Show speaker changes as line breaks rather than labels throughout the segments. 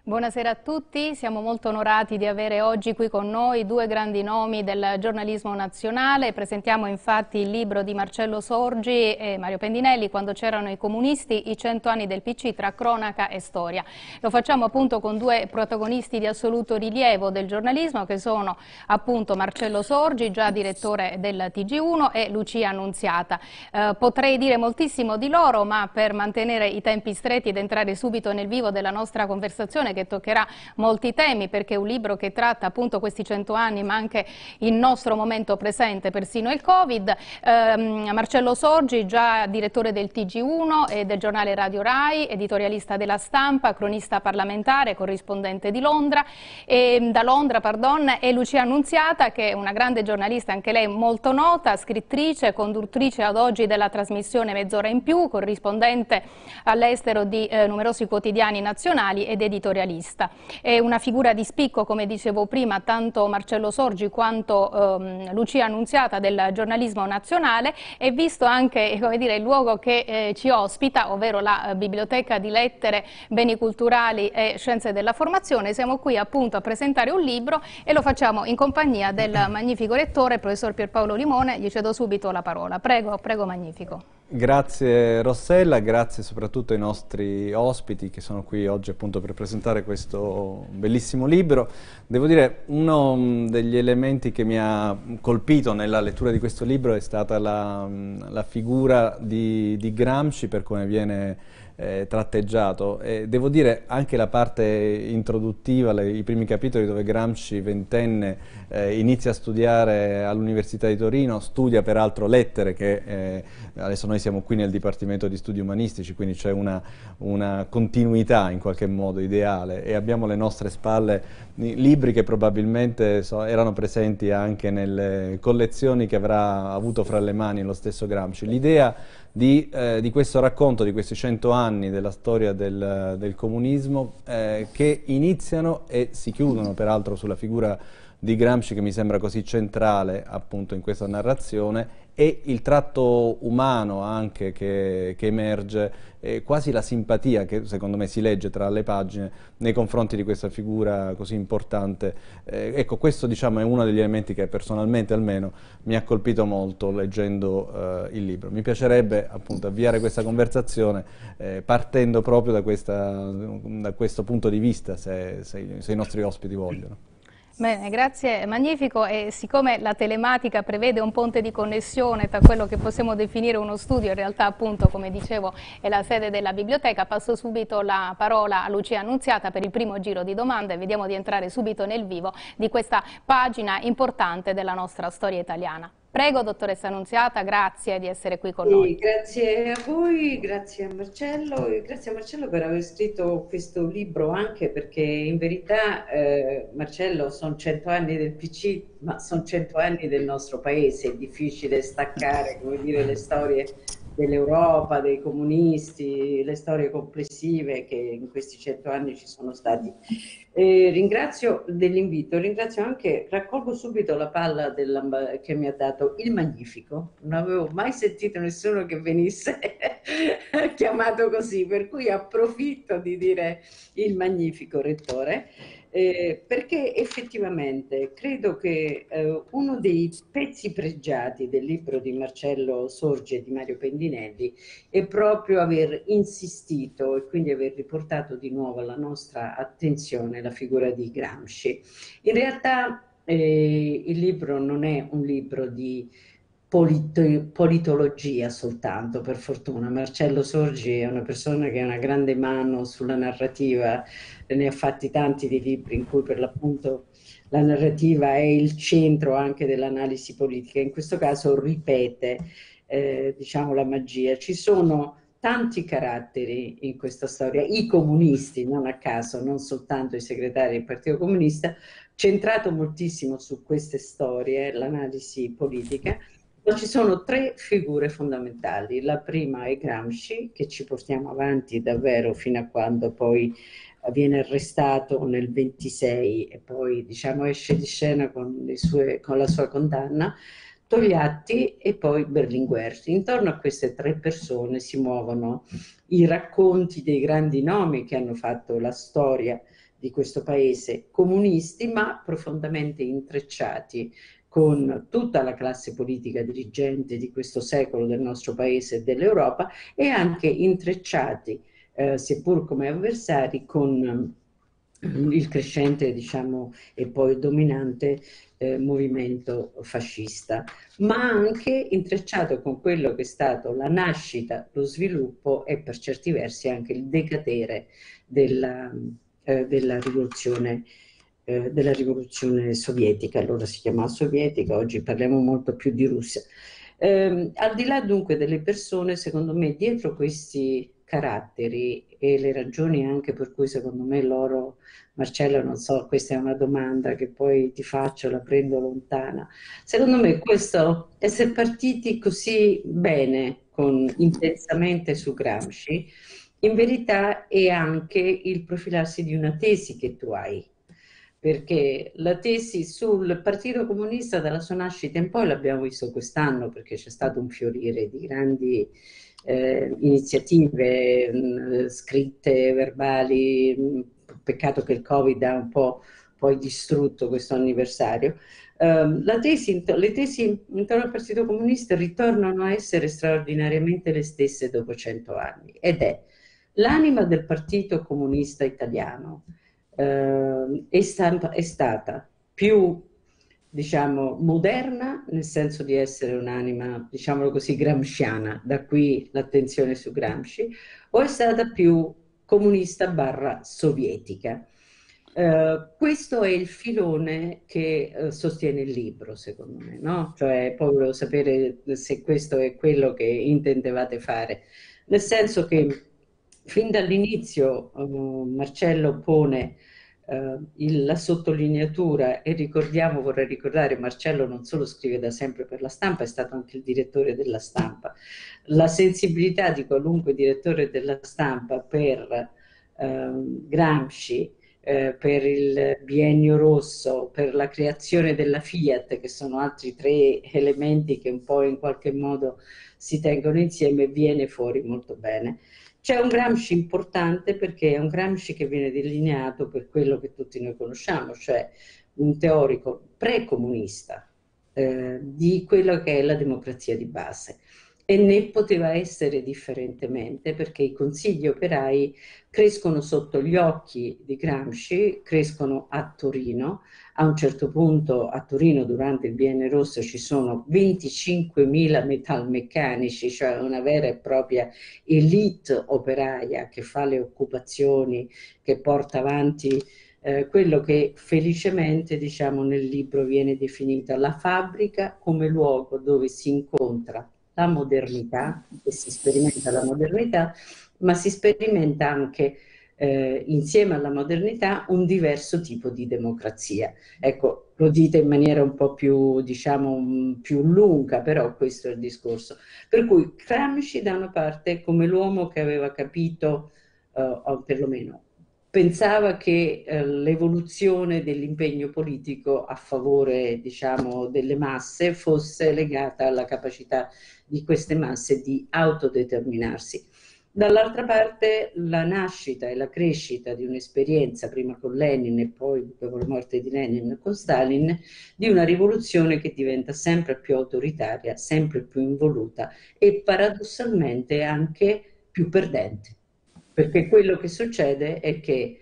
Buonasera a tutti, siamo molto onorati di avere oggi qui con noi due grandi nomi del giornalismo nazionale. Presentiamo infatti il libro di Marcello Sorgi e Mario Pendinelli, Quando c'erano i comunisti, i 100 anni del PC tra cronaca e storia. Lo facciamo appunto con due protagonisti di assoluto rilievo del giornalismo che sono appunto Marcello Sorgi, già direttore del TG1, e Lucia Annunziata. Potrei dire moltissimo di loro, ma per mantenere i tempi stretti ed entrare subito nel vivo della nostra conversazione, che toccherà molti temi, perché è un libro che tratta appunto questi 100 anni ma anche il nostro momento presente, persino il Covid. Marcello Sorgi, già direttore del TG1 e del giornale Radio Rai, editorialista della Stampa, cronista parlamentare, corrispondente di Londra, da Londra, e Lucia Annunziata, che è una grande giornalista, anche lei molto nota, scrittrice, conduttrice ad oggi della trasmissione Mezz'ora in più, corrispondente all'estero di numerosi quotidiani nazionali ed editorialista. È una figura di spicco, come dicevo prima, tanto Marcello Sorgi quanto Lucia Annunziata del giornalismo nazionale, e visto anche, come dire, il luogo che ci ospita, ovvero la Biblioteca di Lettere, Beni Culturali e Scienze della Formazione, siamo qui appunto a presentare un libro e lo facciamo in compagnia del magnifico lettore, professor Pierpaolo Limone. Gli cedo subito la parola. Prego, prego, magnifico.
Grazie Rossella, grazie soprattutto ai nostri ospiti che sono qui oggi appunto per presentare questo bellissimo libro. Devo dire, uno degli elementi che mi ha colpito nella lettura di questo libro è stata la figura di Gramsci, per come viene tratteggiato, e devo dire anche la parte introduttiva, i primi capitoli dove Gramsci, ventenne, inizia a studiare all'Università di Torino, studia peraltro lettere, che adesso noi siamo qui nel Dipartimento di Studi Umanistici, quindi c'è una continuità in qualche modo ideale, e abbiamo alle nostre spalle libri che probabilmente erano presenti anche nelle collezioni che avrà avuto fra le mani lo stesso Gramsci. L'idea di questo racconto di questi 100 anni della storia del comunismo, che iniziano e si chiudono peraltro sulla figura di Gramsci, che mi sembra così centrale appunto in questa narrazione, e il tratto umano anche che emerge, quasi la simpatia che secondo me si legge tra le pagine nei confronti di questa figura così importante. Ecco, questo diciamo è uno degli elementi che personalmente almeno mi ha colpito molto leggendo il libro. Mi piacerebbe appunto avviare questa conversazione partendo proprio da questo punto di vista, se i nostri ospiti vogliono.
Bene, grazie, magnifico. E siccome la telematica prevede un ponte di connessione tra quello che possiamo definire uno studio, in realtà appunto, come dicevo, è la sede della biblioteca, passo subito la parola a Lucia Annunziata per il primo giro di domande e vediamo di entrare subito nel vivo di questa pagina importante della nostra storia italiana. Prego, dottoressa Annunziata, grazie di essere qui con noi.
Grazie a voi, grazie a Marcello, e grazie a Marcello per aver scritto questo libro, anche perché in verità, Marcello, sono 100 anni del PC, ma sono 100 anni del nostro paese. È difficile staccare, come dire, le storie dell'Europa, dei comunisti, le storie complessive che in questi 100 anni ci sono stati. Ringrazio dell'invito, ringrazio anche, raccolgo subito la palla che mi ha dato il Magnifico. Non avevo mai sentito nessuno che venisse chiamato così, per cui approfitto di dire il Magnifico, Rettore. Perché effettivamente credo che uno dei pezzi pregiati del libro di Marcello Sorgi e di Mario Pendinelli è proprio aver insistito e quindi aver riportato di nuovo alla nostra attenzione la figura di Gramsci. In realtà il libro non è un libro di politologia soltanto, per fortuna. Marcello Sorgi è una persona che ha una grande mano sulla narrativa, ne ha fatti tanti di libri in cui per l'appunto la narrativa è il centro anche dell'analisi politica. In questo caso ripete diciamo la magia. Ci sono tanti caratteri in questa storia, i comunisti, non a caso, non soltanto i segretari del Partito Comunista, centrato moltissimo su queste storie, l'analisi politica. Ma ci sono tre figure fondamentali. La prima è Gramsci, che ci portiamo avanti davvero fino a quando poi viene arrestato nel 26 e poi diciamo esce di scena con la sua condanna. Togliatti e poi Berlinguer. Intorno a queste tre persone si muovono i racconti dei grandi nomi che hanno fatto la storia di questo paese, comunisti ma profondamente intrecciati con tutta la classe politica dirigente di questo secolo del nostro paese e dell'Europa, e anche intrecciati, seppur come avversari, con il crescente, diciamo, e poi dominante movimento fascista, ma anche intrecciato con quello che è stato la nascita, lo sviluppo e per certi versi anche il decadere della, della della rivoluzione sovietica. Allora si chiamava sovietica, oggi parliamo molto più di Russia. Al di là dunque delle persone, secondo me dietro questi caratteri e le ragioni anche per cui secondo me loro, Marcello, non so, questa è una domanda che poi ti faccio, la prendo lontana. Secondo me questo essere partiti così bene, intensamente su Gramsci, in verità è anche il profilarsi di una tesi che tu hai, perché la tesi sul Partito Comunista dalla sua nascita in poi l'abbiamo visto quest'anno, perché c'è stato un fiorire di grandi iniziative scritte, verbali. Peccato che il Covid ha un po' poi distrutto questo anniversario. Le tesi intorno al Partito Comunista ritornano a essere straordinariamente le stesse dopo 100 anni, ed è l'anima del Partito Comunista Italiano è stata più, diciamo, moderna, nel senso di essere un'anima, diciamolo così, gramsciana, da qui l'attenzione su Gramsci, o è stata più comunista barra sovietica. Questo è il filone che sostiene il libro, secondo me, no? Cioè, poi volevo sapere se questo è quello che intendevate fare, nel senso che fin dall'inizio Marcello pone la sottolineatura, e ricordiamo, vorrei ricordare, Marcello non solo scrive da sempre per la Stampa, è stato anche il direttore della Stampa. La sensibilità di qualunque direttore della Stampa per Gramsci, per il biennio rosso, per la creazione della Fiat, che sono altri tre elementi che un po' in qualche modo si tengono insieme, viene fuori molto bene. C'è un Gramsci importante perché è un Gramsci che viene delineato per quello che tutti noi conosciamo, cioè un teorico precomunista di quello che è la democrazia di base. E né poteva essere differentemente, perché i consigli operai crescono sotto gli occhi di Gramsci, crescono a Torino. A un certo punto a Torino durante il Biennio Rosso ci sono 25.000 metalmeccanici, cioè una vera e propria elite operaia che fa le occupazioni, che porta avanti quello che felicemente, diciamo, nel libro viene definita la fabbrica come luogo dove si incontra la modernità, e si sperimenta la modernità, ma si sperimenta anche insieme alla modernità un diverso tipo di democrazia. Ecco, lo dite in maniera un po' più, diciamo, più lunga, però questo è il discorso. Per cui Gramsci da una parte come l'uomo che aveva capito, o perlomeno pensava che l'evoluzione dell'impegno politico a favore, diciamo, delle masse fosse legata alla capacità di queste masse di autodeterminarsi. Dall'altra parte la nascita e la crescita di un'esperienza, prima con Lenin e poi dopo la morte di Lenin con Stalin, di una rivoluzione che diventa sempre più autoritaria, sempre più involuta e paradossalmente anche più perdente. Perché quello che succede è che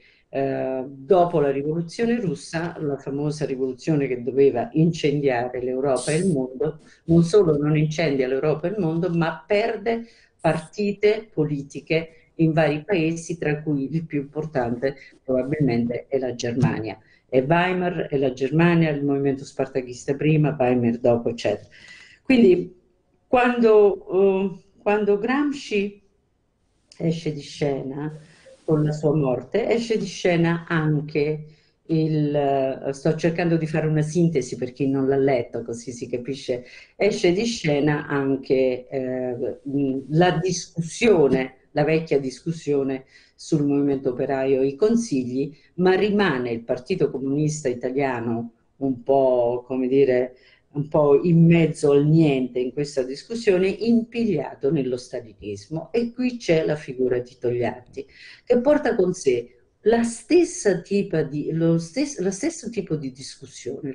dopo la rivoluzione russa, la famosa rivoluzione che doveva incendiare l'Europa e il mondo, non solo non incendia l'Europa e il mondo, ma perde partite politiche in vari paesi, tra cui il più importante probabilmente è la Germania. E Weimar e la Germania, il movimento spartachista prima, Weimar dopo, eccetera. Quindi quando Gramsci esce di scena con la sua morte, esce di scena anche sto cercando di fare una sintesi per chi non l'ha letto, così si capisce, esce di scena anche la discussione, la vecchia discussione sul movimento operaio e i consigli, ma rimane il Partito Comunista Italiano un po', come dire, un po' in mezzo al niente in questa discussione, impigliato nello stalinismo. E qui c'è la figura di Togliatti, che porta con sé la stessa lo stesso tipo di discussione,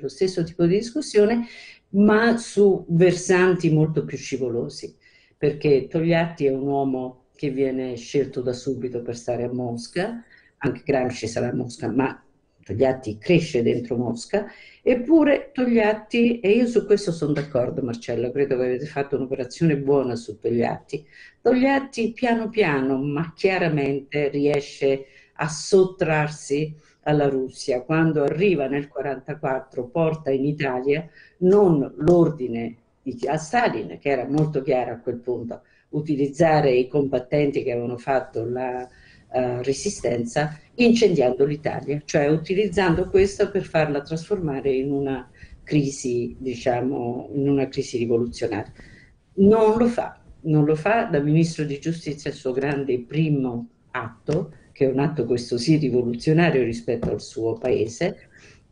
ma su versanti molto più scivolosi, perché Togliatti è un uomo che viene scelto da subito per stare a Mosca, anche Gramsci sarà a Mosca, ma Togliatti cresce dentro Mosca. Eppure Togliatti, e io su questo sono d'accordo Marcello, credo che avete fatto un'operazione buona su Togliatti, Togliatti piano piano ma chiaramente riesce a sottrarsi alla Russia. Quando arriva nel 1944 porta in Italia non l'ordine a Stalin, che era molto chiaro a quel punto, utilizzare i combattenti che avevano fatto la resistenza incendiando l'Italia, cioè utilizzando questo per farla trasformare in una crisi, diciamo, in una crisi rivoluzionaria. Non lo fa da ministro di giustizia, il suo grande primo atto, che è un atto questo sì rivoluzionario rispetto al suo paese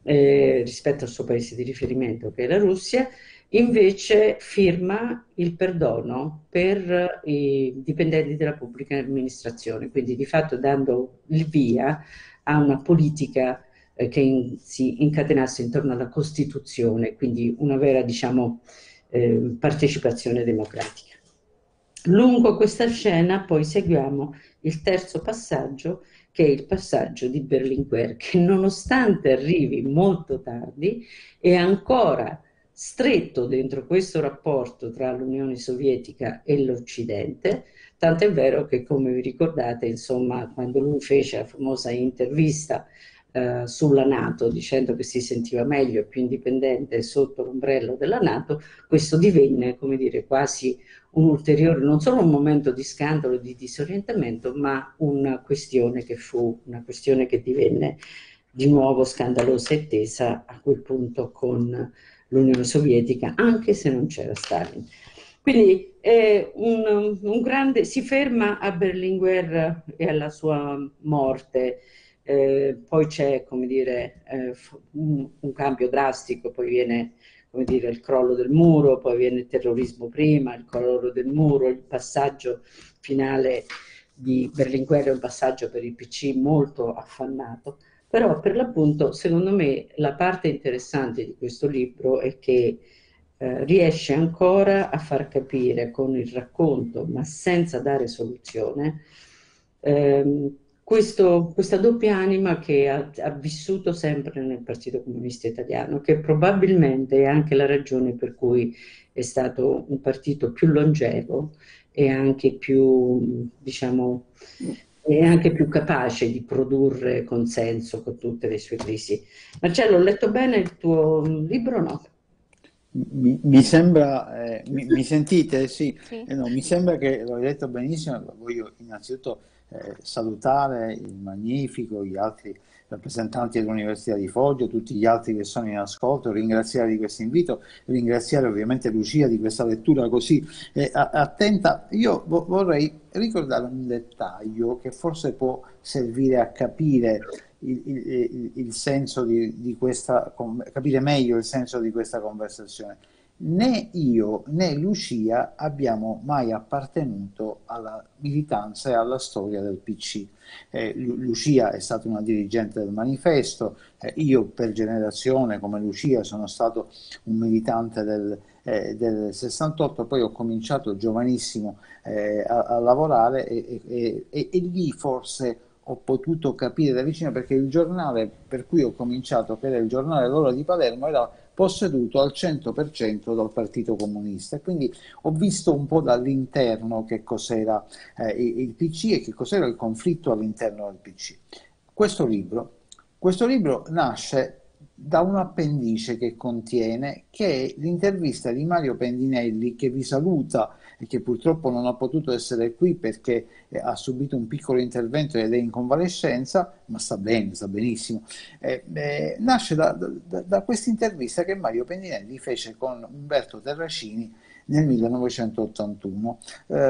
di riferimento che è la Russia, invece firma il perdono per i dipendenti della pubblica amministrazione, quindi di fatto dando il via a una politica che si incatenasse intorno alla Costituzione, quindi una vera, diciamo, partecipazione democratica. Lungo questa scena poi seguiamo il terzo passaggio, che è il passaggio di Berlinguer, che nonostante arrivi molto tardi è ancora stretto dentro questo rapporto tra l'Unione Sovietica e l'Occidente, tant'è vero che, come vi ricordate, insomma, quando lui fece la famosa intervista sulla NATO, dicendo che si sentiva meglio e più indipendente sotto l'ombrello della NATO, questo divenne, come dire, quasi un ulteriore, non solo un momento di scandalo, di disorientamento, ma una questione che divenne di nuovo scandalosa e tesa a quel punto con l'Unione Sovietica, anche se non c'era Stalin. Quindi è un grande, si ferma a Berlinguer e alla sua morte, poi c'è, come dire, un cambio drastico, poi viene, come dire, il crollo del muro, poi viene il terrorismo prima, il crollo del muro, il passaggio finale di Berlinguer è un passaggio per il PC molto affannato. Però per l'appunto, secondo me, la parte interessante di questo libro è che riesce ancora a far capire con il racconto, ma senza dare soluzione, questa doppia anima che ha vissuto sempre nel Partito Comunista Italiano, che probabilmente è anche la ragione per cui è stato un partito più longevo e anche più, diciamo, è anche più capace di produrre consenso con tutte le sue crisi. Marcello, ho letto bene il tuo libro o no?
Mi sembra, mi sentite? Sì,
Sì.
no, mi sembra che l'ho detto benissimo. Voglio innanzitutto salutare il Magnifico, gli altri rappresentanti dell'Università di Foggia, tutti gli altri che sono in ascolto, ringraziare di questo invito, ringraziare ovviamente Lucia di questa lettura così attenta. Io vorrei ricordare un dettaglio che forse può servire a capire il senso di questa, capire meglio il senso di questa conversazione. Né io né Lucia abbiamo mai appartenuto alla militanza e alla storia del PC. Lucia è stata una dirigente del Manifesto, io per generazione come Lucia sono stato un militante del 68, poi ho cominciato giovanissimo a lavorare e lì forse ho potuto capire da vicino, perché il giornale per cui ho cominciato, che era il giornale L'Ora di Palermo, era posseduto al 100% dal Partito Comunista, e quindi ho visto un po' dall'interno che cos'era il PC e che cos'era il conflitto all'interno del PC. Questo libro nasce da un appendice che contiene, che è l'intervista di Mario Pendinelli, che vi saluta e che purtroppo non ha potuto essere qui perché ha subito un piccolo intervento ed è in convalescenza, ma sta bene, sta benissimo. Nasce da questa intervista che Mario Pendinelli fece con Umberto Terracini nel 1981.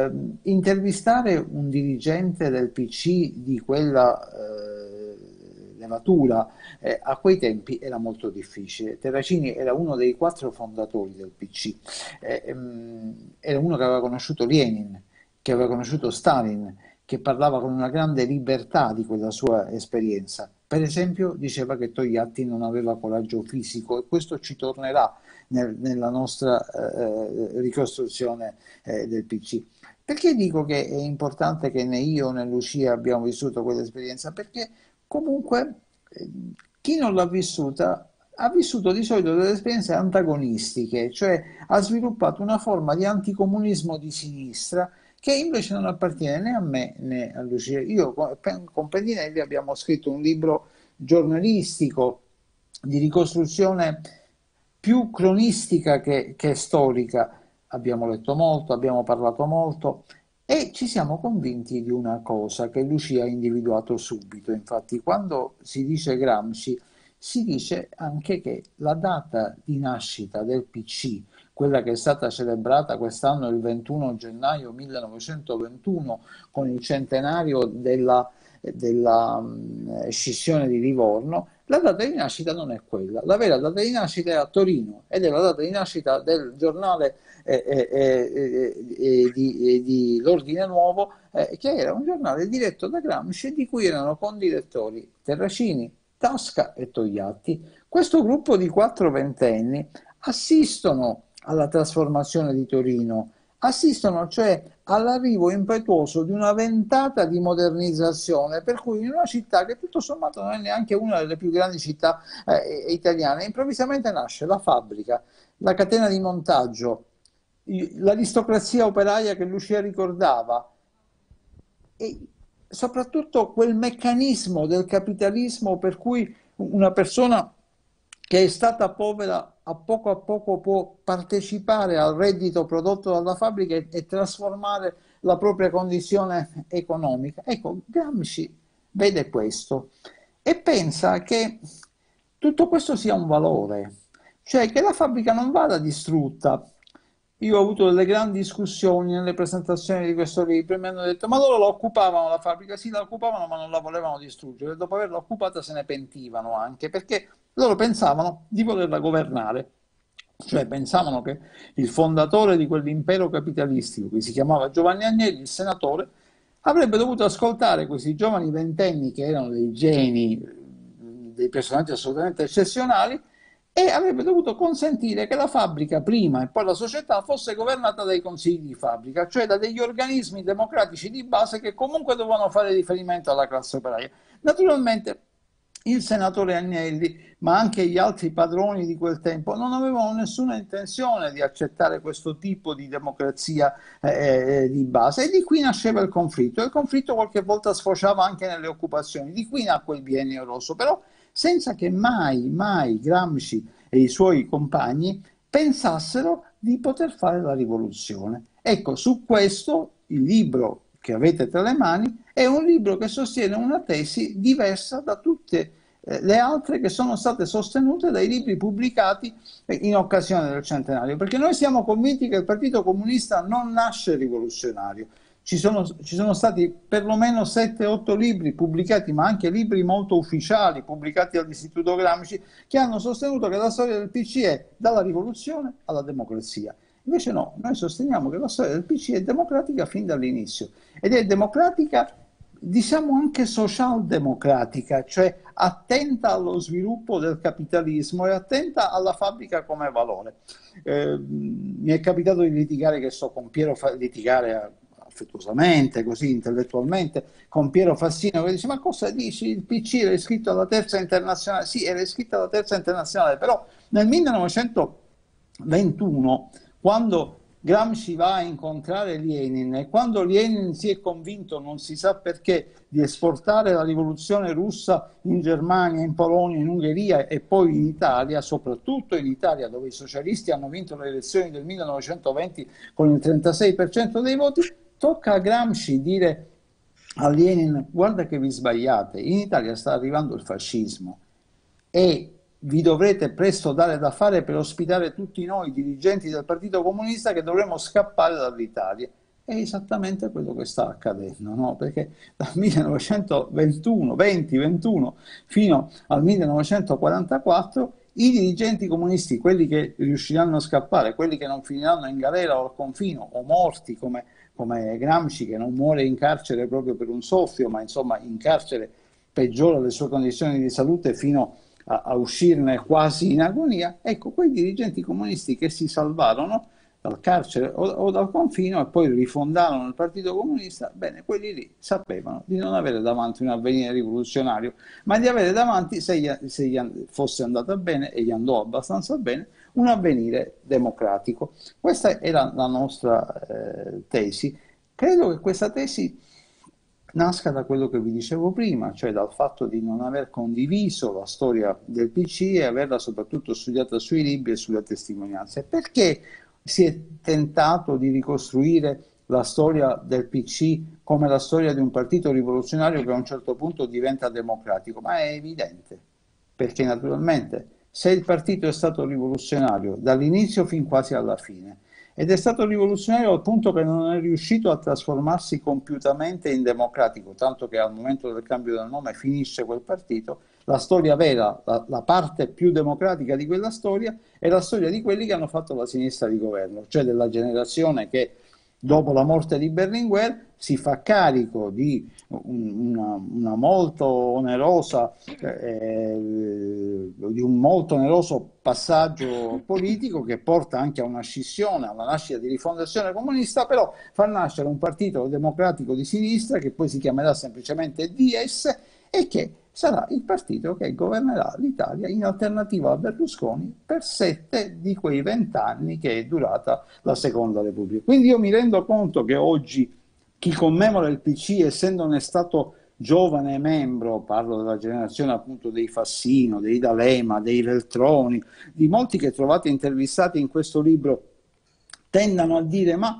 Intervistare un dirigente del PC di quella levatura a quei tempi era molto difficile. Terracini era uno dei 4 fondatori del PC, era uno che aveva conosciuto Lenin, che aveva conosciuto Stalin, che parlava con una grande libertà di quella sua esperienza. Per esempio diceva che Togliatti non aveva coraggio fisico, e questo ci tornerà nella nostra ricostruzione del PC. Perché dico che è importante che né io né Lucia abbiamo vissuto quell'esperienza? Perché comunque chi non l'ha vissuta ha vissuto di solito delle esperienze antagonistiche, cioè ha sviluppato una forma di anticomunismo di sinistra che invece non appartiene né a me né a Lucia. Io con Pendinelli abbiamo scritto un libro giornalistico di ricostruzione più cronistica che storica. Abbiamo letto molto, abbiamo parlato molto e ci siamo convinti di una cosa che Lucia ha individuato subito. Infatti, quando si dice Gramsci, si dice anche che la data di nascita del PC, quella che è stata celebrata quest'anno il 21 gennaio 1921 con il centenario della scissione di Livorno, la data di nascita non è quella. La vera data di nascita è a Torino ed è la data di nascita del giornale di l'Ordine Nuovo, che era un giornale diretto da Gramsci, di cui erano condirettori Terracini, Tasca e Togliatti. Questo gruppo di 4 ventenni assistono alla trasformazione di Torino, assistono cioè all'arrivo impetuoso di una ventata di modernizzazione, per cui in una città che tutto sommato non è neanche una delle più grandi città italiane, improvvisamente nasce la fabbrica, la catena di montaggio, l'aristocrazia operaia che Lucia ricordava e soprattutto quel meccanismo del capitalismo per cui una persona che è stata povera a poco può partecipare al reddito prodotto dalla fabbrica e trasformare la propria condizione economica. Ecco, Gramsci vede questo e pensa che tutto questo sia un valore, cioè che la fabbrica non vada distrutta. Io ho avuto delle grandi discussioni nelle presentazioni di questo libro e mi hanno detto: ma loro la occupavano la fabbrica? Sì, la occupavano, ma non la volevano distruggere. Dopo averla occupata se ne pentivano anche, perché loro pensavano di volerla governare. Cioè pensavano che il fondatore di quell'impero capitalistico, che si chiamava Giovanni Agnelli, il senatore, avrebbe dovuto ascoltare questi giovani ventenni che erano dei geni, dei personaggi assolutamente eccezionali, e avrebbe dovuto consentire che la fabbrica prima e poi la società fosse governata dai consigli di fabbrica, cioè da degli organismi democratici di base che comunque dovevano fare riferimento alla classe operaia. Naturalmente il senatore Agnelli, ma anche gli altri padroni di quel tempo, non avevano nessuna intenzione di accettare questo tipo di democrazia di base, e di qui nasceva il conflitto. Il conflitto qualche volta sfociava anche nelle occupazioni, di qui nacque il Biennio Rosso, però senza che mai Gramsci e i suoi compagni pensassero di poter fare la rivoluzione. Ecco, su questo il libro che avete tra le mani è un libro che sostiene una tesi diversa da tutte le altre che sono state sostenute dai libri pubblicati in occasione del centenario, perché noi siamo convinti che il Partito Comunista non nasce rivoluzionario. Ci sono stati perlomeno 7-8 libri pubblicati, ma anche libri molto ufficiali, pubblicati dall'Istituto Gramsci, che hanno sostenuto che la storia del PC è dalla rivoluzione alla democrazia. Invece no, noi sosteniamo che la storia del PC è democratica fin dall'inizio, ed è democratica, diciamo anche socialdemocratica, cioè attenta allo sviluppo del capitalismo e attenta alla fabbrica come valore. Mi è capitato di litigare, con Piero, litigare affettuosamente, così intellettualmente, con Piero Fassino, che dice: ma cosa dici, il PC era iscritto alla Terza Internazionale? Sì, era iscritto alla Terza Internazionale, però nel 1921, quando Gramsci va a incontrare Lenin e quando Lenin si è convinto, non si sa perché, di esportare la rivoluzione russa in Germania, in Polonia, in Ungheria e poi in Italia, soprattutto in Italia dove i socialisti hanno vinto le elezioni del 1920 con il 36% dei voti, tocca a Gramsci dire a Lenin: guarda che vi sbagliate, in Italia sta arrivando il fascismo e vi dovrete presto dare da fare per ospitare tutti noi dirigenti del Partito Comunista che dovremo scappare dall'Italia. È esattamente quello che sta accadendo, no? Perché dal 1921 fino al 1944 i dirigenti comunisti, quelli che riusciranno a scappare, quelli che non finiranno in galera o al confino o morti come Gramsci, che non muore in carcere proprio per un soffio, ma insomma in carcere peggiora le sue condizioni di salute fino a uscirne quasi in agonia. Ecco, quei dirigenti comunisti che si salvarono dal carcere o dal confino e poi rifondarono il Partito Comunista, bene, quelli lì sapevano di non avere davanti un avvenire rivoluzionario, ma di avere davanti, se gli fosse andata bene, e gli andò abbastanza bene, un avvenire democratico. Questa era la nostra tesi. Credo che questa tesi nasca da quello che vi dicevo prima, cioè dal fatto di non aver condiviso la storia del PC e averla soprattutto studiata sui libri e sulle testimonianze. Perché si è tentato di ricostruire la storia del PC come la storia di un partito rivoluzionario che a un certo punto diventa democratico? Ma è evidente, perché naturalmente se il partito è stato rivoluzionario dall'inizio fin quasi alla fine, ed è stato rivoluzionario al punto che non è riuscito a trasformarsi compiutamente in democratico, tanto che al momento del cambio del nome finisce quel partito, la storia vera, la parte più democratica di quella storia, è la storia di quelli che hanno fatto la sinistra di governo, cioè della generazione che dopo la morte di Berlinguer si fa carico di una molto onerosa, di un molto oneroso passaggio politico che porta anche a una scissione, alla nascita di Rifondazione Comunista, però fa nascere un partito democratico di sinistra che poi si chiamerà semplicemente DS e che sarà il partito che governerà l'Italia in alternativa a Berlusconi per 7 di quei 20 anni che è durata la Seconda Repubblica. Quindi io mi rendo conto che oggi chi commemora il PC, essendone stato giovane membro, parlo della generazione appunto dei Fassino, dei D'Alema, dei Veltroni, di molti che trovate intervistati in questo libro, tendano a dire ma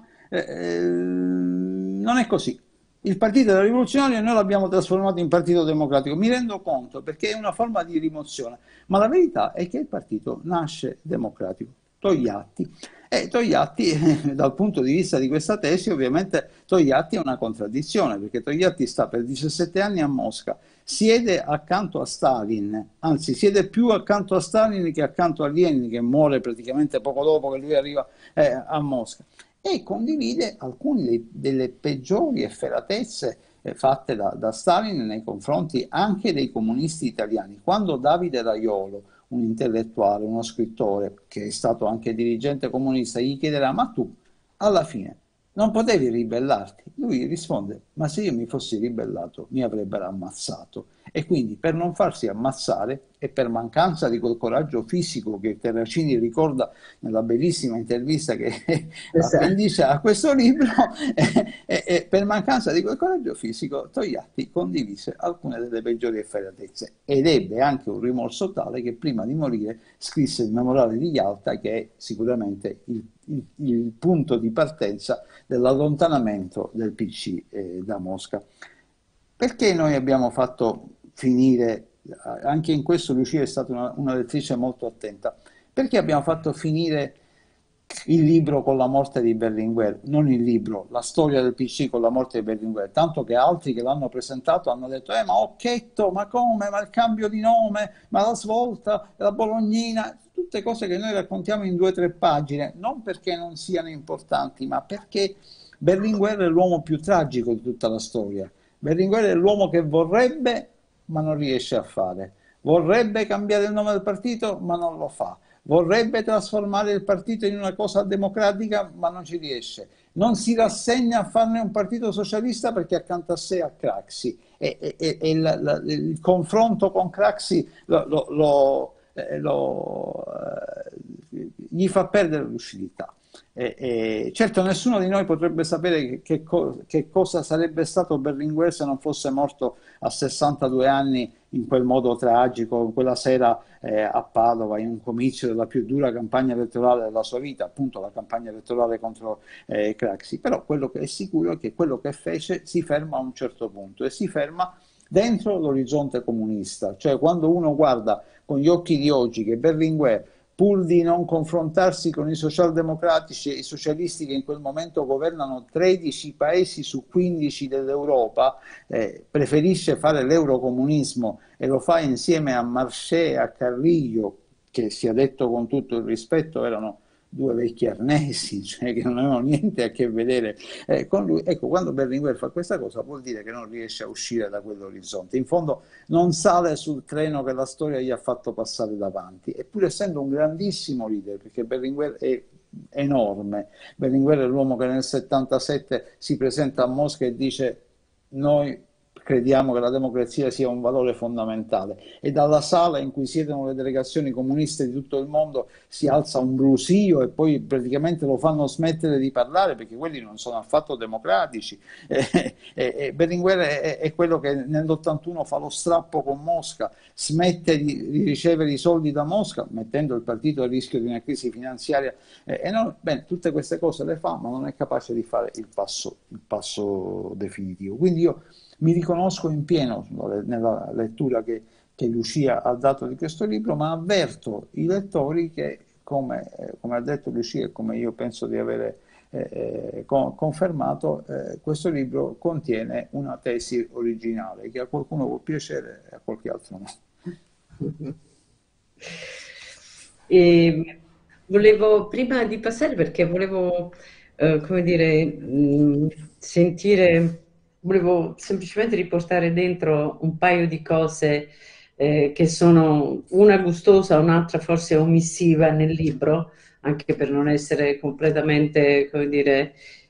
non è così. Il partito era rivoluzionario e noi l'abbiamo trasformato in partito democratico. Mi rendo conto perché è una forma di rimozione, ma la verità è che il partito nasce democratico. Togliatti. E Togliatti, dal punto di vista di questa tesi, ovviamente Togliatti è una contraddizione, perché Togliatti sta per 17 anni a Mosca, siede accanto a Stalin, anzi siede più accanto a Stalin che accanto a Lenin, che muore praticamente poco dopo che lui arriva a Mosca, e condivide alcune delle peggiori efferatezze fatte da Stalin nei confronti anche dei comunisti italiani. Quando Davide Raiolo, un intellettuale, uno scrittore che è stato anche dirigente comunista, gli chiederà ma tu alla fine non potevi ribellarti? Lui risponde ma se io mi fossi ribellato mi avrebbero ammazzato. E quindi per non farsi ammazzare e per mancanza di quel coraggio fisico che Terracini ricorda nella bellissima intervista che appendice a questo libro, per mancanza di quel coraggio fisico Togliatti condivise alcune delle peggiori efferatezze ed ebbe anche un rimorso tale che prima di morire scrisse il Memorale di Yalta, che è sicuramente il punto di partenza dell'allontanamento del PC da Mosca. Perché noi abbiamo fatto finire, anche in questo Lucia è stata una lettrice molto attenta, perché abbiamo fatto finire il libro con la morte di Berlinguer, non il libro, la storia del PC con la morte di Berlinguer, tanto che altri che l'hanno presentato hanno detto ma Occhetto, ma come, ma il cambio di nome, ma la svolta, la Bolognina, tutte cose che noi raccontiamo in 2 o 3 pagine, non perché non siano importanti, ma perché Berlinguer è l'uomo più tragico di tutta la storia. Berlinguer è l'uomo che vorrebbe ma non riesce a fare, vorrebbe cambiare il nome del partito ma non lo fa, vorrebbe trasformare il partito in una cosa democratica ma non ci riesce, non si rassegna a farne un partito socialista perché accanto a sé ha Craxi e il confronto con Craxi gli fa perdere lucidità. Certo nessuno di noi potrebbe sapere che cosa sarebbe stato Berlinguer se non fosse morto a 62 anni in quel modo tragico, quella sera a Padova, in un comizio della più dura campagna elettorale della sua vita, appunto la campagna elettorale contro Craxi. Però quello che è sicuro è che quello che fece si ferma a un certo punto e si ferma dentro l'orizzonte comunista, cioè quando uno guarda con gli occhi di oggi che Berlinguer pur di non confrontarsi con i socialdemocratici e i socialisti che in quel momento governano 13 paesi su 15 dell'Europa, preferisce fare l'eurocomunismo e lo fa insieme a Marchais e a Carrillo, che, sia detto con tutto il rispetto, erano due vecchi arnesi, cioè che non avevano niente a che vedere con lui. Ecco, quando Berlinguer fa questa cosa vuol dire che non riesce a uscire da quell'orizzonte, in fondo non sale sul treno che la storia gli ha fatto passare davanti, eppure essendo un grandissimo leader, perché Berlinguer è enorme. Berlinguer è l'uomo che nel 77 si presenta a Mosca e dice: noi crediamo che la democrazia sia un valore fondamentale, e dalla sala in cui siedono le delegazioni comuniste di tutto il mondo si alza un brusio e poi praticamente lo fanno smettere di parlare, perché quelli non sono affatto democratici. Berlinguer è quello che nell'81 fa lo strappo con Mosca, smette di ricevere i soldi da Mosca, mettendo il partito a rischio di una crisi finanziaria enorme. Bene, tutte queste cose le fa, ma non è capace di fare il passo definitivo. Quindi io mi riconosco in pieno nella lettura che Lucia ha dato di questo libro, ma avverto i lettori che, come ha detto Lucia e come io penso di avere confermato, questo libro contiene una tesi originale che a qualcuno può piacere e a qualche altro no.
Volevo, prima di passare, perché volevo, come dire, sentire... Volevo semplicemente riportare dentro un paio di cose che sono una gustosa, un'altra forse omissiva nel libro, anche per non essere completamente, come dire,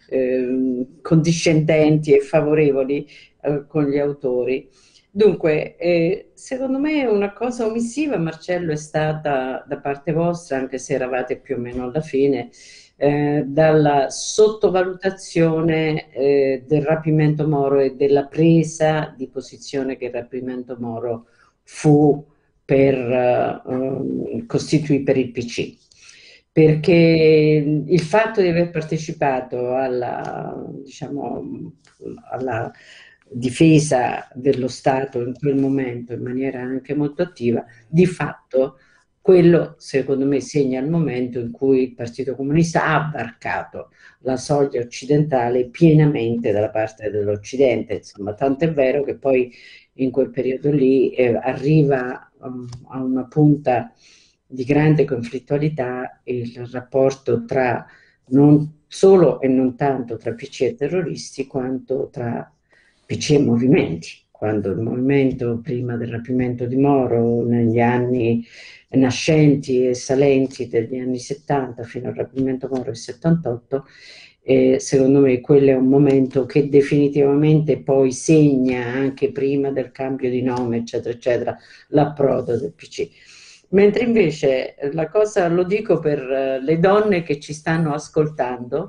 condiscendenti e favorevoli con gli autori. Dunque, secondo me una cosa omissiva, Marcello, è stata da parte vostra, anche se eravate più o meno alla fine, dalla sottovalutazione del rapimento Moro e della presa di posizione che il rapimento Moro fu per costituì per il PC, perché il fatto di aver partecipato alla, diciamo, alla difesa dello Stato in quel momento in maniera anche molto attiva, di fatto quello, secondo me, segna il momento in cui il Partito Comunista ha varcato la soglia occidentale pienamente dalla parte dell'Occidente. Insomma, tanto è vero che poi in quel periodo lì arriva a una punta di grande conflittualità il rapporto tra, non solo e non tanto tra PC e terroristi, quanto tra PC e movimenti. Quando il movimento, prima del rapimento di Moro, negli anni nascenti e salenti degli anni 70 fino al rapimento Moro del 78, secondo me quello è un momento che definitivamente poi segna, anche prima del cambio di nome eccetera eccetera, l'approdo del PC. Mentre invece la cosa, lo dico per le donne che ci stanno ascoltando,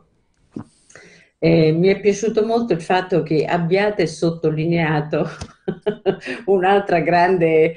mi è piaciuto molto il fatto che abbiate sottolineato un'altra grande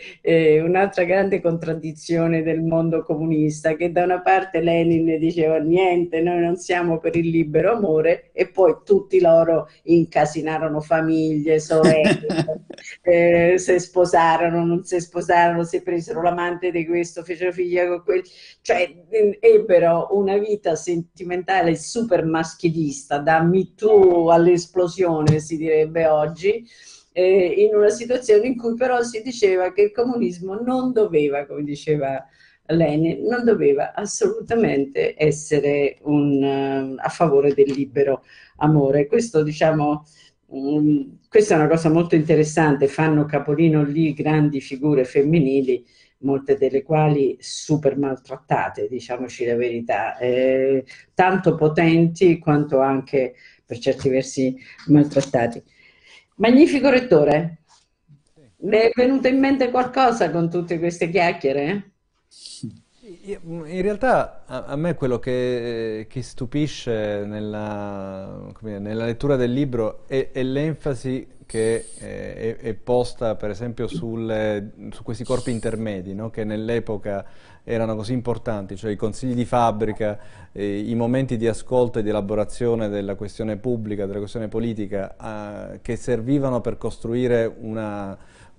contraddizione del mondo comunista, che da una parte Lenin diceva niente, noi non siamo per il libero amore, e poi tutti loro incasinarono famiglie, sorelle, si sposarono, non si sposarono, si presero l'amante di questo, fecero figli con quello, cioè ebbero una vita sentimentale super maschilista, da Me Too all'esplosione si direbbe oggi, in una situazione in cui però si diceva che il comunismo non doveva, come diceva Lenin, non doveva assolutamente essere a favore del libero amore. Questo, diciamo, questa è una cosa molto interessante. Fanno capolino lì grandi figure femminili, molte delle quali super maltrattate, diciamoci la verità, tanto potenti quanto anche per certi versi maltrattati. Magnifico rettore, le è venuto in mente qualcosa con tutte queste chiacchiere?
In realtà a me quello che stupisce nella lettura del libro è l'enfasi che è posta per esempio su questi corpi intermedi, no? Che nell'epoca erano così importanti, cioè i consigli di fabbrica, i momenti di ascolto e di elaborazione della questione pubblica, della questione politica, che servivano per costruire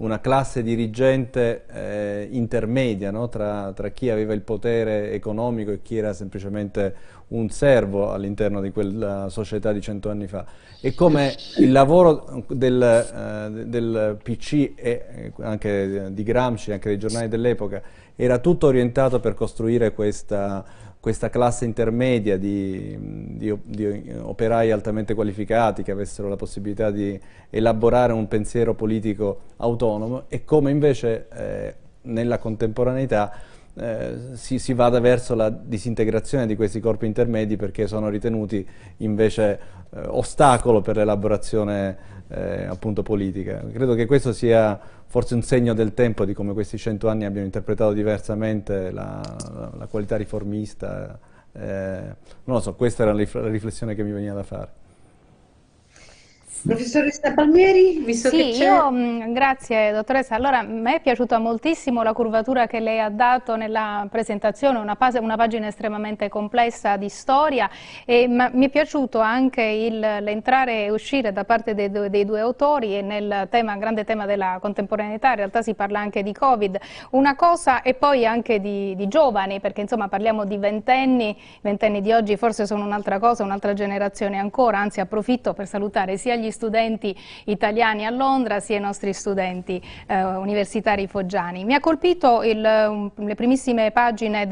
una classe dirigente intermedia, no? tra chi aveva il potere economico e chi era semplicemente un servo all'interno di quella società di 100 anni fa, e come il lavoro del PC e anche di Gramsci, anche dei giornali dell'epoca, era tutto orientato per costruire questa classe intermedia di operai altamente qualificati che avessero la possibilità di elaborare un pensiero politico autonomo, e come invece nella contemporaneità si vada verso la disintegrazione di questi corpi intermedi, perché sono ritenuti invece ostacolo per l'elaborazione appunto politica. Credo che questo sia forse un segno del tempo, di come questi 100 anni abbiano interpretato diversamente la qualità riformista. Non lo so, questa era la riflessione che mi veniva da fare.
Professoressa Palmieri, visto che c'è...
Grazie dottoressa. Allora, a me è piaciuta moltissimo la curvatura che lei ha dato nella presentazione, una pagina estremamente complessa di storia, ma mi è piaciuto anche l'entrare e uscire da parte dei due autori e nel grande tema della contemporaneità. In realtà si parla anche di Covid, una cosa, e poi anche di giovani, perché insomma parliamo di ventenni di oggi forse sono un'altra cosa, un'altra generazione ancora, anzi approfitto per salutare sia gli studenti italiani a Londra sia i nostri studenti universitari foggiani. Mi ha colpito le primissime pagine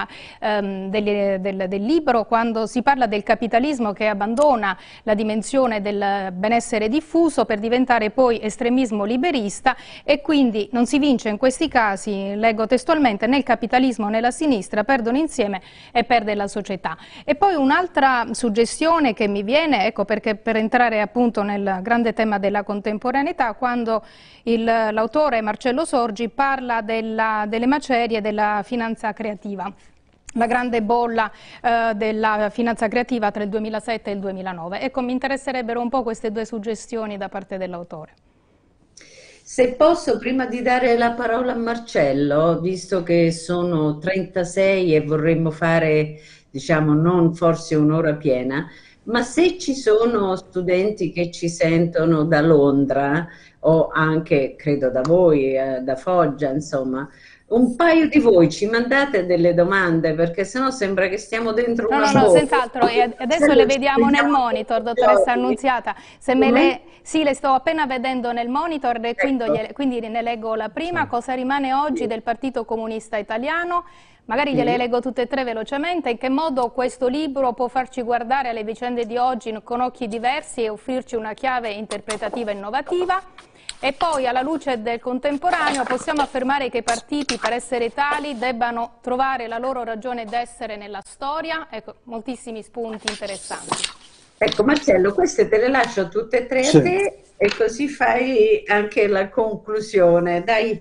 del libro, quando si parla del capitalismo che abbandona la dimensione del benessere diffuso per diventare poi estremismo liberista, e quindi non si vince in questi casi, leggo testualmente, né il capitalismo né la sinistra perdono insieme e perde la società. E poi un'altra suggestione che mi viene, ecco, perché per entrare appunto nel grande tema della contemporaneità, quando l'autore Marcello Sorgi parla delle macerie della finanza creativa, la grande bolla della finanza creativa tra il 2007 e il 2009. Ecco, mi interesserebbero un po' queste due suggestioni da parte dell'autore.
Se posso, prima di dare la parola a Marcello, visto che sono 36 e vorremmo fare, diciamo, non forse un'ora piena, ma se ci sono studenti che ci sentono da Londra o anche, credo, da voi, da Foggia, insomma, un paio di voi ci mandate delle domande, perché sennò sembra che stiamo dentro una
No, senz'altro, e adesso le vediamo nel monitor, dottoressa Annunziata. Sì, le sto appena vedendo nel monitor, e quindi ne leggo la prima. Cosa rimane oggi del Partito Comunista Italiano? Magari gliele leggo tutte e tre velocemente. In che modo questo libro può farci guardare alle vicende di oggi con occhi diversi e offrirci una chiave interpretativa innovativa? E poi, alla luce del contemporaneo, possiamo affermare che i partiti, per essere tali, debbano trovare la loro ragione d'essere nella storia? Ecco, moltissimi spunti interessanti.
Ecco, Marcello, queste te le lascio tutte e tre a te, e così fai anche la conclusione. Dai.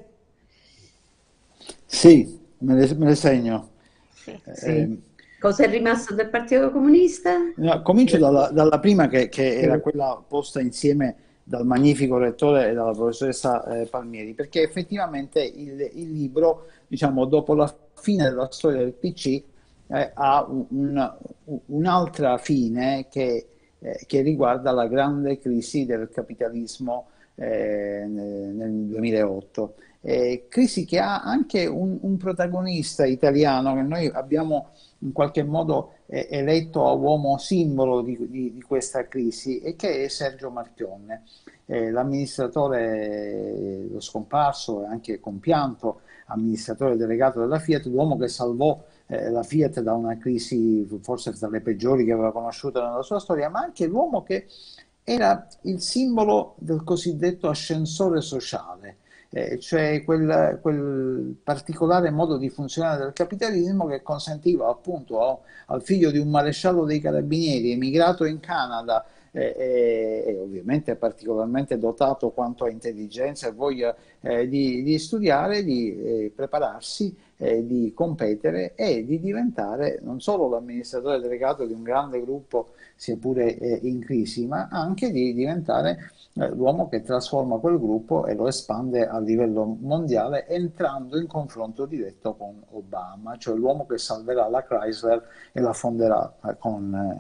Sì, me le segno.
Sì. Cosa è rimasto del Partito Comunista?
No, comincio dalla prima, che era quella posta insieme dal magnifico rettore e dalla professoressa Palmieri, perché effettivamente il libro, diciamo, dopo la fine della storia del PC, ha un'altra fine che riguarda la grande crisi del capitalismo nel 2008. Crisi che ha anche un protagonista italiano che noi abbiamo in qualche modo eletto a uomo simbolo di questa crisi, e che è Sergio Marchionne, l'amministratore, lo scomparso e anche compianto amministratore delegato della Fiat, l'uomo che salvò la Fiat da una crisi forse tra le peggiori che aveva conosciuto nella sua storia, ma anche l'uomo che era il simbolo del cosiddetto ascensore sociale, cioè quel particolare modo di funzionare del capitalismo che consentiva appunto al figlio di un maresciallo dei carabinieri emigrato in Canada, e ovviamente particolarmente dotato quanto a intelligenza e voglia di studiare, di prepararsi, di competere e di diventare non solo l'amministratore delegato di un grande gruppo, sia pure in crisi, ma anche di diventare l'uomo che trasforma quel gruppo e lo espande a livello mondiale, entrando in confronto diretto con Obama, cioè l'uomo che salverà la Chrysler e la fonderà con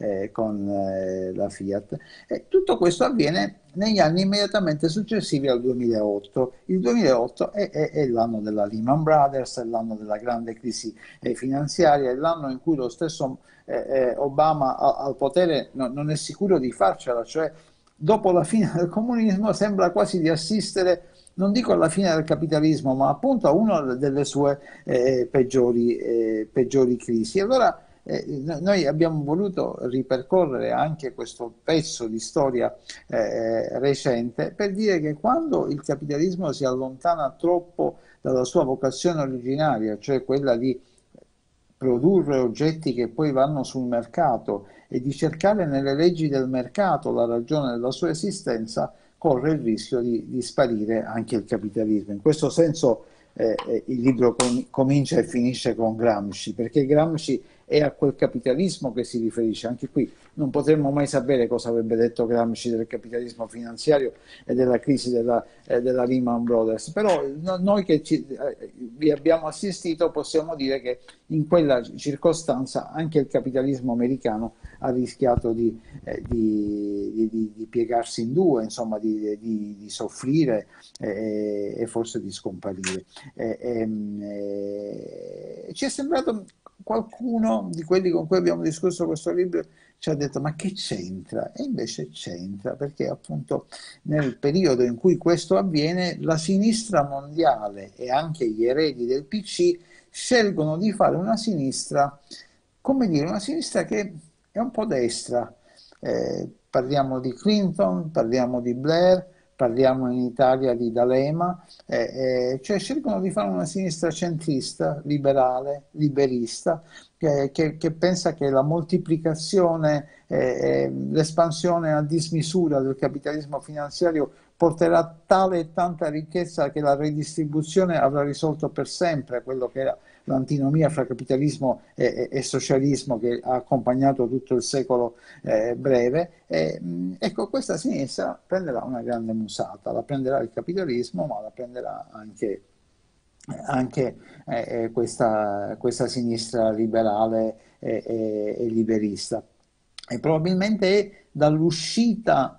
la Fiat. E tutto questo avviene negli anni immediatamente successivi al 2008. Il 2008 è l'anno della Lehman Brothers, è l'anno della grande crisi finanziaria, è l'anno in cui lo stesso Obama al potere non è sicuro di farcela, cioè dopo la fine del comunismo sembra quasi di assistere, non dico alla fine del capitalismo, ma appunto a una delle sue peggiori crisi. Allora noi abbiamo voluto ripercorrere anche questo pezzo di storia recente per dire che quando il capitalismo si allontana troppo dalla sua vocazione originaria, cioè quella di produrre oggetti che poi vanno sul mercato e di cercare nelle leggi del mercato la ragione della sua esistenza, corre il rischio di sparire anche il capitalismo. In questo senso il libro comincia e finisce con Gramsci, perché Gramsci è a quel capitalismo che si riferisce. Anche qui non potremmo mai sapere cosa avrebbe detto Gramsci del capitalismo finanziario e della crisi della Lehman Brothers, però noi che vi abbiamo assistito possiamo dire che in quella circostanza anche il capitalismo americano ha rischiato di piegarsi in due, insomma di soffrire e forse di scomparire. Ci è sembrato, qualcuno di quelli con cui abbiamo discusso questo libro ci ha detto: ma che c'entra? E invece c'entra, perché appunto nel periodo in cui questo avviene la sinistra mondiale e anche gli eredi del PC scelgono di fare una sinistra, come dire, una sinistra che è un po' destra. Parliamo di Clinton, parliamo di Blair, parliamo in Italia di D'Alema, cioè scelgono di fare una sinistra centrista, liberale, liberista, che pensa che la moltiplicazione, l'espansione a dismisura del capitalismo finanziario porterà tale e tanta ricchezza che la redistribuzione avrà risolto per sempre quello che era l'antinomia fra capitalismo e socialismo che ha accompagnato tutto il secolo breve. Ecco, questa sinistra prenderà una grande musata, la prenderà il capitalismo, ma la prenderà anche questa sinistra liberale e liberista. E probabilmente è dall'uscita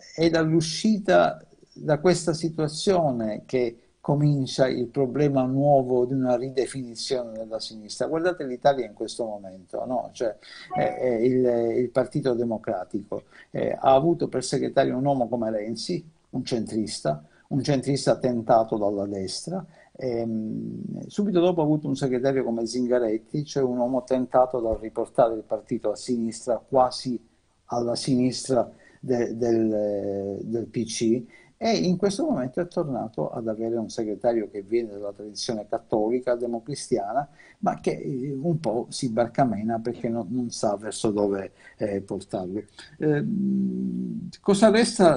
da questa situazione che comincia il problema nuovo di una ridefinizione della sinistra. Guardate l'Italia in questo momento, no? Cioè, il Partito Democratico ha avuto per segretario un uomo come Renzi, un centrista tentato dalla destra. Subito dopo ha avuto un segretario come Zingaretti, cioè un uomo tentato dal riportare il partito a sinistra, quasi alla sinistra del PC, e in questo momento è tornato ad avere un segretario che viene dalla tradizione cattolica, democristiana, ma che un po' si barcamena perché non sa verso dove portarlo. Cosa resta?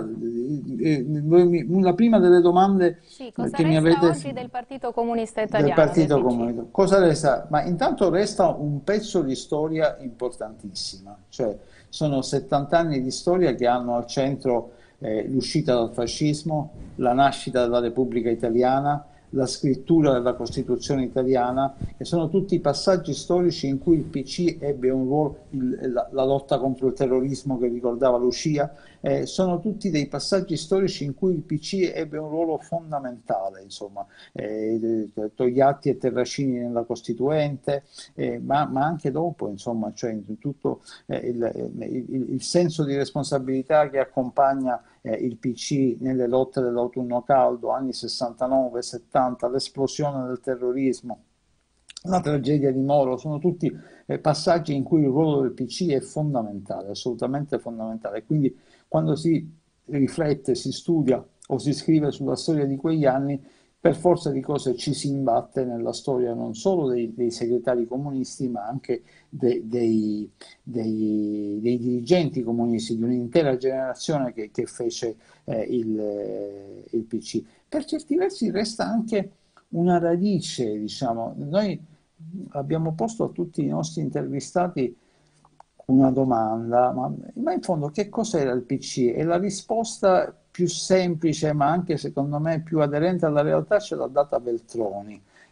La prima delle domande
cosa
che mi
resta
avete
oggi del Partito Comunista Italiano?
Del Partito
del PC?
Comunista. Cosa resta? Ma intanto resta un pezzo di storia importantissima, cioè sono 70 anni di storia che hanno al centro l'uscita dal fascismo, la nascita della Repubblica Italiana, la scrittura della Costituzione italiana, che sono tutti passaggi storici in cui il PC ebbe un ruolo, la lotta contro il terrorismo che ricordava Lucia, sono tutti dei passaggi storici in cui il PC ebbe un ruolo fondamentale, insomma, Togliatti e Terracini nella Costituente, ma anche dopo, insomma, cioè in tutto il senso di responsabilità che accompagna il PC nelle lotte dell'autunno caldo, anni 69-70, l'esplosione del terrorismo, la tragedia di Moro, sono tutti passaggi in cui il ruolo del PC è fondamentale, assolutamente fondamentale. Quindi quando si riflette, si studia o si scrive sulla storia di quegli anni, per forza di cose ci si imbatte nella storia non solo dei segretari comunisti, ma anche dei dirigenti comunisti, di un'intera generazione che fece il PC. Per certi versi resta anche una radice, diciamo. Noi abbiamo posto a tutti i nostri intervistati una domanda, ma in fondo che cos'era il PC? E la risposta più semplice, ma anche secondo me più aderente alla realtà, ce l'ha data Veltroni.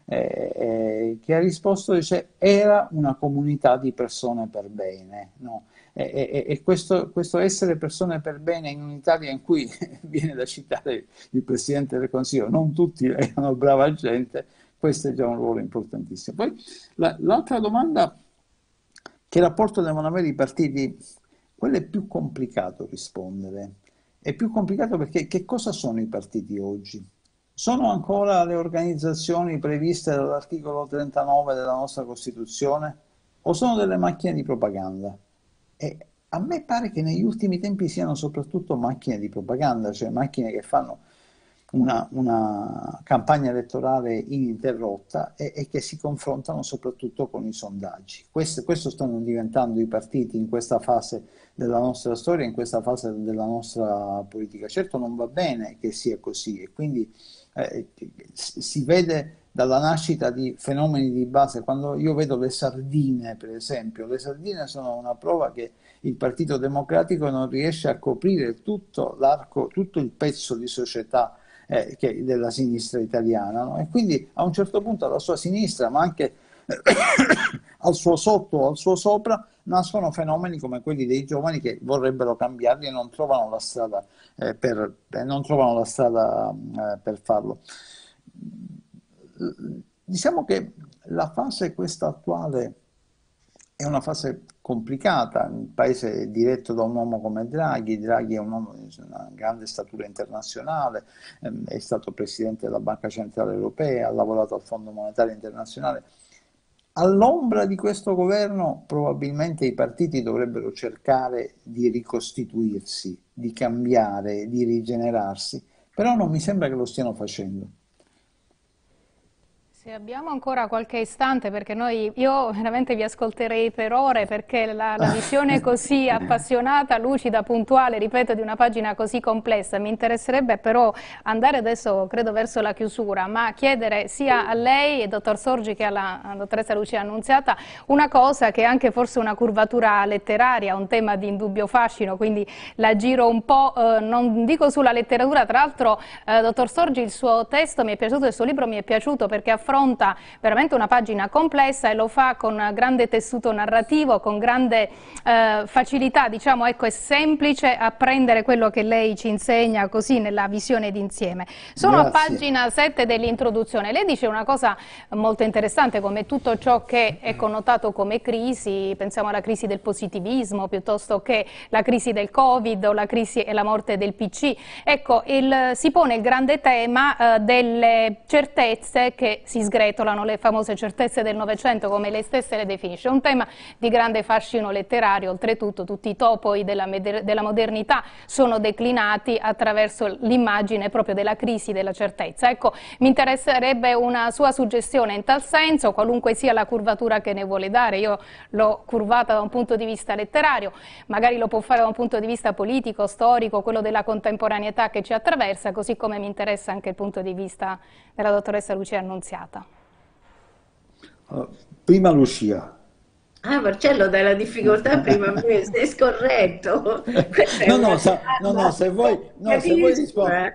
che ha risposto, dice, era una comunità di persone per bene, no? E questo essere persone per bene in un'Italia in cui viene da citare il Presidente del Consiglio, non tutti erano brava gente, questo è già un ruolo importantissimo. Poi l'altra domanda, che rapporto devono avere i partiti, quello è più complicato rispondere. È più complicato perché che cosa sono i partiti oggi? Sono ancora le organizzazioni previste dall'articolo 39 della nostra Costituzione o sono delle macchine di propaganda? E a me pare che negli ultimi tempi siano soprattutto macchine di propaganda, cioè macchine che fanno una campagna elettorale ininterrotta e che si confrontano soprattutto con i sondaggi. Questo stanno diventando i partiti in questa fase della nostra storia, in questa fase della nostra politica. Certo non va bene che sia così e quindi si vede dalla nascita di fenomeni di base. Quando io vedo le sardine, per esempio, le sardine sono una prova che il Partito Democratico non riesce a coprire tutto l'arco, tutto il pezzo di società della sinistra italiana, no? E quindi a un certo punto alla sua sinistra, ma anche al suo sotto, al suo sopra, nascono fenomeni come quelli dei giovani che vorrebbero cambiarli e non trovano la strada per farlo. Diciamo che la fase questa attuale è una fase complicata. Il paese è diretto da un uomo come Draghi. Draghi è un uomo di una grande statura internazionale, è stato presidente della Banca Centrale Europea, ha lavorato al Fondo Monetario Internazionale. All'ombra di questo governo probabilmente i partiti dovrebbero cercare di ricostituirsi, di cambiare, di rigenerarsi, però non mi sembra che lo stiano facendo.
Se abbiamo ancora qualche istante, perché io veramente vi ascolterei per ore, perché la visione così appassionata, lucida, puntuale, ripeto, di una pagina così complessa, mi interesserebbe però andare adesso, credo, verso la chiusura, ma chiedere sia a lei, dottor Sorgi, che alla dottoressa Lucia Annunziata, una cosa che è anche forse una curvatura letteraria, un tema di indubbio fascino, quindi la giro un po', non dico sulla letteratura, tra l'altro, dottor Sorgi, il suo testo mi è piaciuto, il suo libro mi è piaciuto perché affronta veramente una pagina complessa e lo fa con grande tessuto narrativo, con grande facilità, diciamo, ecco, è semplice apprendere quello che lei ci insegna così nella visione d'insieme. Sono a pagina 7 dell'introduzione. Lei dice una cosa molto interessante, come tutto ciò che è connotato come crisi, pensiamo alla crisi del positivismo piuttosto che la crisi del Covid o la crisi e la morte del PC. Ecco, si pone il grande tema delle certezze che si sgretolano, le famose certezze del Novecento, come lei stessa le definisce. Un tema di grande fascino letterario, oltretutto tutti i topoi della modernità sono declinati attraverso l'immagine proprio della crisi della certezza. Ecco, mi interesserebbe una sua suggestione in tal senso, qualunque sia la curvatura che ne vuole dare. Io l'ho curvata da un punto di vista letterario, magari lo può fare da un punto di vista politico, storico, quello della contemporaneità che ci attraversa, così come mi interessa anche il punto di vista della dottoressa Lucia Annunziata.
Prima Lucia.
Ah, Marcello, dai la difficoltà prima a me, sei scorretto.
Se vuoi rispondere,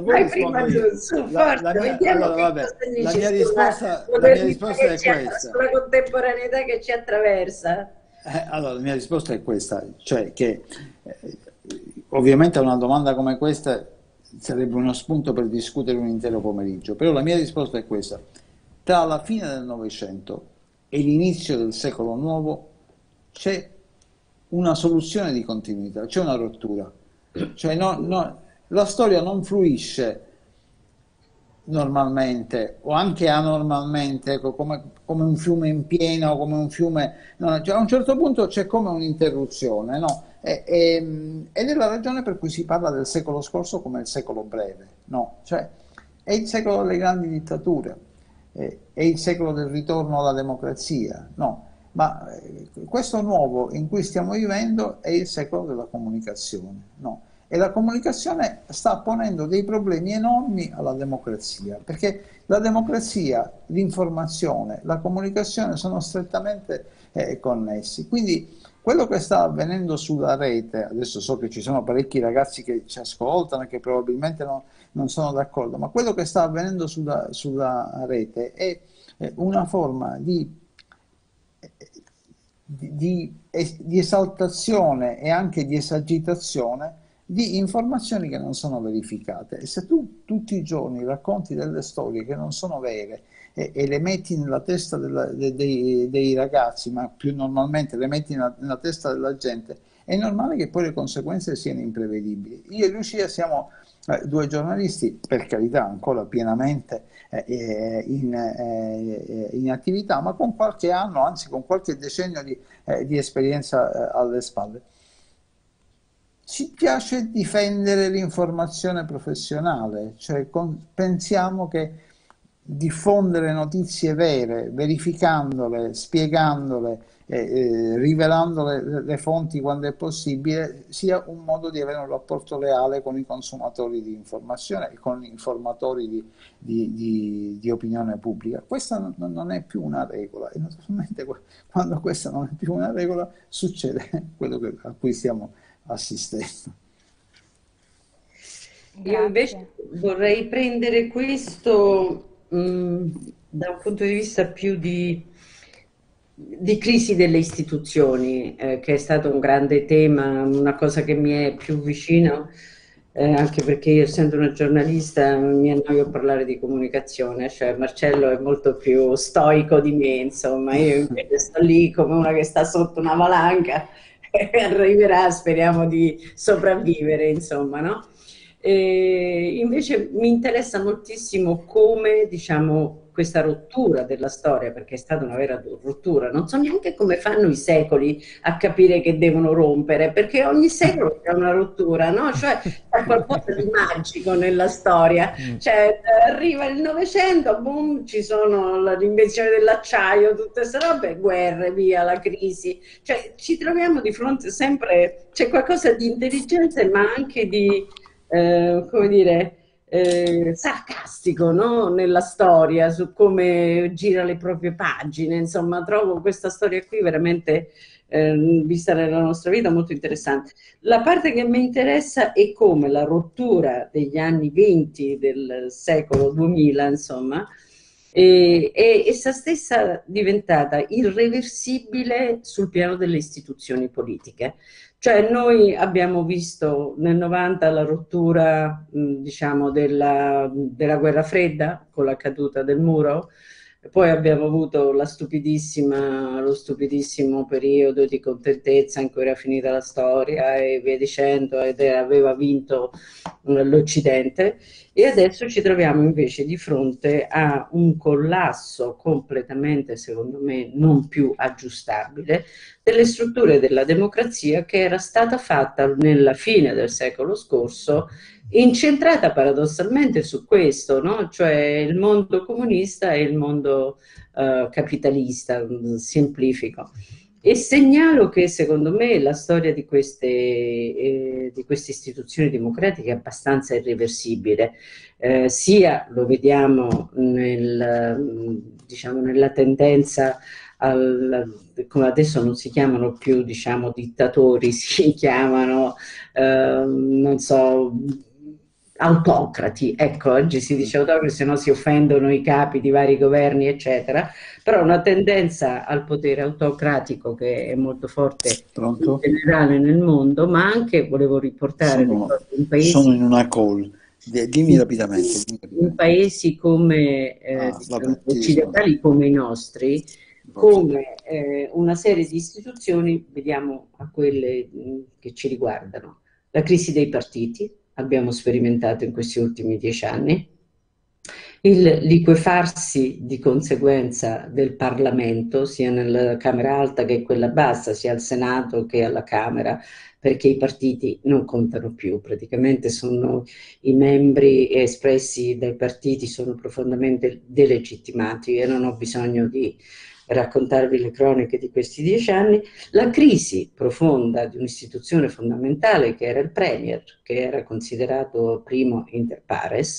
la mia risposta è questa.
Sulla contemporaneità che ci attraversa.
Allora, la mia risposta è questa, cioè che ovviamente una domanda come questa sarebbe uno spunto per discutere un intero pomeriggio, però la mia risposta è questa. Tra la fine del Novecento e l'inizio del secolo nuovo c'è una soluzione di continuità, c'è una rottura. Cioè la storia non fluisce normalmente o anche anormalmente, ecco, come un fiume in piena o come un fiume... No, cioè a un certo punto c'è come un'interruzione, no? Ed è la ragione per cui si parla del secolo scorso come il secolo breve, no? Cioè è il secolo delle grandi dittature, è il secolo del ritorno alla democrazia, no? Ma questo nuovo in cui stiamo vivendo è il secolo della comunicazione, no? E la comunicazione sta ponendo dei problemi enormi alla democrazia, perché la democrazia, l'informazione, la comunicazione sono strettamente connessi. Quindi quello che sta avvenendo sulla rete, adesso so che ci sono parecchi ragazzi che ci ascoltano e che probabilmente non sono d'accordo, ma quello che sta avvenendo sulla rete è una forma di esaltazione e anche di esagitazione di informazioni che non sono verificate. E se tu tutti i giorni racconti delle storie che non sono vere e le metti nella testa dei ragazzi, ma più normalmente le metti nella testa della gente, è normale che poi le conseguenze siano imprevedibili. Io e Lucia siamo due giornalisti, per carità, ancora pienamente in attività, ma con qualche anno, anzi con qualche decennio di esperienza alle spalle. Ci piace difendere l'informazione professionale, cioè pensiamo che diffondere notizie vere, verificandole, spiegandole, rivelando le fonti quando è possibile, sia un modo di avere un rapporto leale con i consumatori di informazione e con gli informatori di opinione pubblica. Questa non è più una regola, e naturalmente quando questa non è più una regola succede quello a cui stiamo assistendo.
Io invece vorrei prendere questo da un punto di vista più di crisi delle istituzioni, che è stato un grande tema, una cosa che mi è più vicina, anche perché io, essendo una giornalista, mi annoio a parlare di comunicazione, cioè Marcello è molto più stoico di me, insomma, io invece sto lì come una che sta sotto una valanga e arriverà, speriamo di sopravvivere, insomma, no? E invece mi interessa moltissimo come, diciamo, questa rottura della storia, perché è stata una vera rottura, non so neanche come fanno i secoli a capire che devono rompere, perché ogni secolo c'è una rottura, no? Cioè c'è qualcosa di magico nella storia, cioè arriva il Novecento, boom, ci sono l'invenzione dell'acciaio, tutte queste robe, guerre, via, la crisi, cioè ci troviamo di fronte sempre, c'è qualcosa di intelligente ma anche di come dire, sarcastico, no? Nella storia, su come gira le proprie pagine, insomma, trovo questa storia qui veramente, vista nella nostra vita, molto interessante. La parte che mi interessa è come la rottura degli anni 20 del secolo 2000, insomma, è essa stessa diventata irreversibile sul piano delle istituzioni politiche. Cioè noi abbiamo visto nel 90 la rottura, diciamo, della guerra fredda con la caduta del muro, poi abbiamo avuto lo stupidissimo periodo di contentezza in cui era finita la storia e via dicendo, ed aveva vinto l'Occidente, e adesso ci troviamo invece di fronte a un collasso completamente, secondo me, non più aggiustabile delle strutture della democrazia, che era stata fatta nella fine del secolo scorso, incentrata paradossalmente su questo, no? Cioè il mondo comunista e il mondo capitalista, semplifico. E segnalo che secondo me la storia di queste istituzioni democratiche è abbastanza irreversibile, sia lo vediamo diciamo, nella tendenza come adesso non si chiamano più, diciamo, dittatori, si chiamano, non so, autocrati. Ecco, oggi si dice autocrati, se no si offendono i capi di vari governi, eccetera, però una tendenza al potere autocratico che è molto forte in generale nel mondo, ma anche, volevo riportare in paesi...
Sono in una call. Dimmi rapidamente.
In paesi come diciamo, occidentali come i nostri, come una serie di istituzioni, vediamo a quelle che ci riguardano. La crisi dei partiti, abbiamo sperimentato in questi ultimi 10 anni, il liquefarsi di conseguenza del Parlamento, sia nella Camera Alta che quella bassa, sia al Senato che alla Camera, perché i partiti non contano più, praticamente sono i membri espressi dai partiti, sono profondamente delegittimati, e non ho bisogno di raccontarvi le cronache di questi 10 anni, la crisi profonda di un'istituzione fondamentale che era il Premier, che era considerato primo inter pares,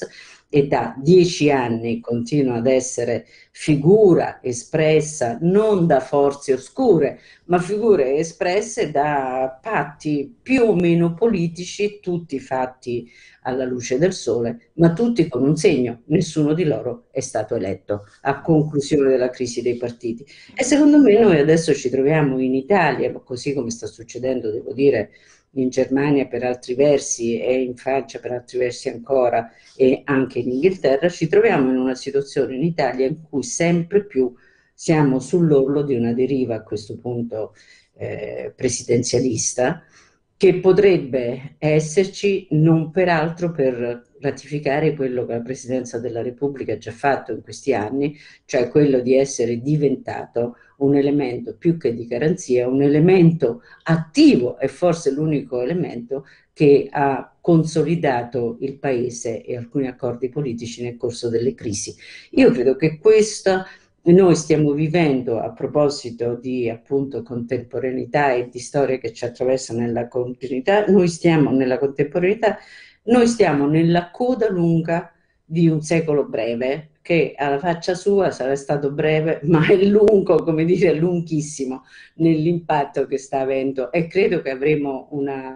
e da 10 anni continua ad essere figura espressa non da forze oscure, ma figure espresse da patti più o meno politici, tutti fatti alla luce del sole, ma tutti con un segno: nessuno di loro è stato eletto a conclusione della crisi dei partiti. E secondo me noi adesso ci troviamo in Italia, così come sta succedendo, devo dire, in Germania per altri versi e in Francia per altri versi ancora, e anche in Inghilterra, ci troviamo in una situazione in Italia in cui sempre più siamo sull'orlo di una deriva, a questo punto presidenzialista, che potrebbe esserci non peraltro per ratificare quello che la Presidenza della Repubblica ha già fatto in questi anni, cioè quello di essere diventato un elemento più che di garanzia, un elemento attivo, e forse l'unico elemento che ha consolidato il Paese e alcuni accordi politici nel corso delle crisi. Io credo che questo noi stiamo vivendo, a proposito di appunto contemporaneità e di storie che ci attraversano nella continuità, noi stiamo nella contemporaneità, noi stiamo nella coda lunga di un secolo breve, che alla faccia sua sarà stato breve, ma è lungo, come dire, lunghissimo nell'impatto che sta avendo, e credo che avremo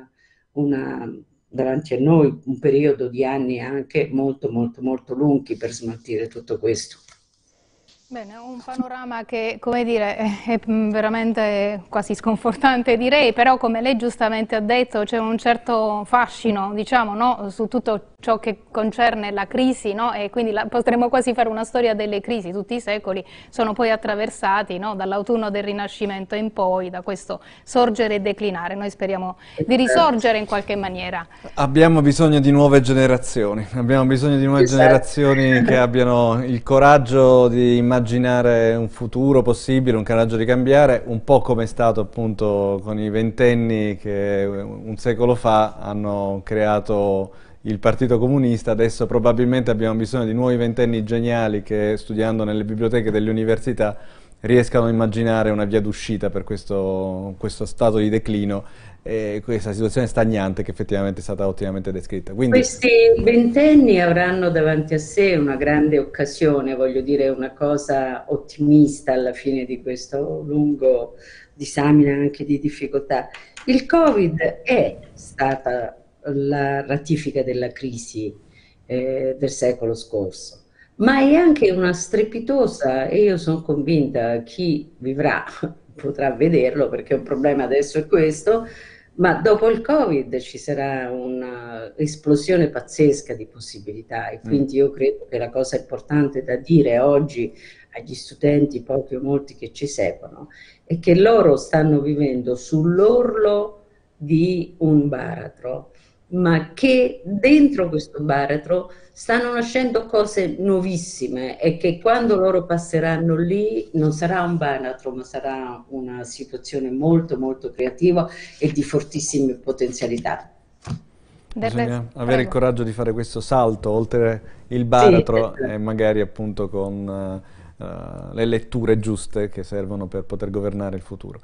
davanti a noi un periodo di anni anche molto molto molto lunghi per smaltire tutto questo.
Bene, un panorama che, come dire, è veramente quasi sconfortante, direi, però come lei giustamente ha detto c'è un certo fascino, diciamo, no? Su tutto ciò che concerne la crisi, no? E quindi potremmo quasi fare una storia delle crisi. Tutti i secoli sono poi attraversati, no? Dall'autunno del Rinascimento in poi, da questo sorgere e declinare. Noi speriamo di risorgere in qualche maniera.
Abbiamo bisogno di nuove generazioni, che abbiano il coraggio di immaginare un futuro possibile, un coraggio di cambiare, un po' come è stato appunto con i ventenni che un secolo fa hanno creato il Partito Comunista. Adesso probabilmente abbiamo bisogno di nuovi ventenni geniali che, studiando nelle biblioteche delle università, riescano a immaginare una via d'uscita per questo stato di declino e questa situazione stagnante che effettivamente è stata ottimamente descritta. Quindi,
questi ventenni avranno davanti a sé una grande occasione, voglio dire, una cosa ottimista alla fine di questo lungo disamine anche di difficoltà. Il Covid è stata la ratifica della crisi del secolo scorso, ma è anche una strepitosa, e io sono convinta chi vivrà potrà vederlo, perché un problema adesso è questo, ma dopo il Covid ci sarà un'esplosione pazzesca di possibilità, e quindi io credo che la cosa importante da dire oggi agli studenti, pochi o molti che ci seguono, è che loro stanno vivendo sull'orlo di un baratro, ma che dentro questo baratro stanno nascendo cose nuovissime, e che quando loro passeranno lì non sarà un baratro, ma sarà una situazione molto molto creativa e di fortissime potenzialità.
Bisogna avere il coraggio di fare questo salto oltre il baratro, sì, e magari appunto con le letture giuste che servono per poter governare il futuro.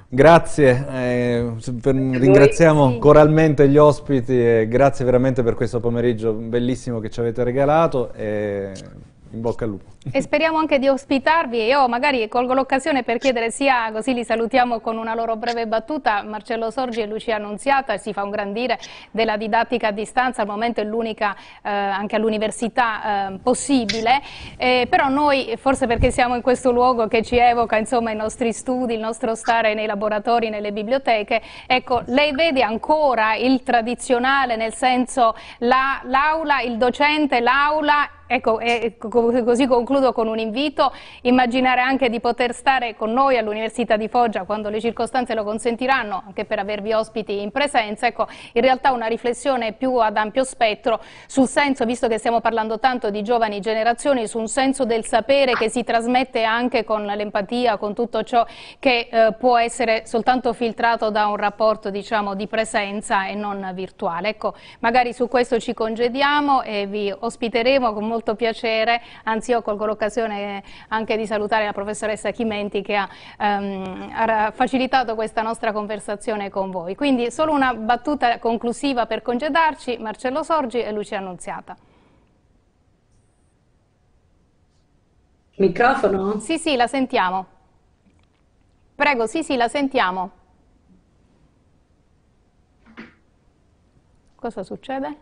Grazie, ringraziamo coralmente gli ospiti e grazie veramente per questo pomeriggio bellissimo che ci avete regalato, e in bocca al lupo.
E speriamo anche di ospitarvi, e io magari colgo l'occasione per chiedere, sia così li salutiamo con una loro breve battuta, Marcello Sorgi e Lucia Annunziata. Si fa un gran dire della didattica a distanza, al momento è l'unica anche all'università possibile, però noi, forse perché siamo in questo luogo che ci evoca insomma i nostri studi, il nostro stare nei laboratori, nelle biblioteche, ecco, lei vede ancora il tradizionale, nel senso l'aula, il docente, l'aula. Ecco, così concludo con un invito: immaginare anche di poter stare con noi all'Università di Foggia quando le circostanze lo consentiranno, anche per avervi ospiti in presenza. Ecco, in realtà una riflessione più ad ampio spettro sul senso, visto che stiamo parlando tanto di giovani generazioni, su un senso del sapere che si trasmette anche con l'empatia, con tutto ciò che può essere soltanto filtrato da un rapporto, diciamo, di presenza e non virtuale. Ecco, magari su questo ci congediamo e vi ospiteremo con molto piacere. Anzi, io colgo l'occasione anche di salutare la professoressa Chimenti che ha facilitato questa nostra conversazione con voi. Quindi solo una battuta conclusiva per congedarci: Marcello Sorgi e Lucia Annunziata.
Microfono?
Sì, sì, la sentiamo. Prego, sì, sì, la sentiamo. Cosa succede?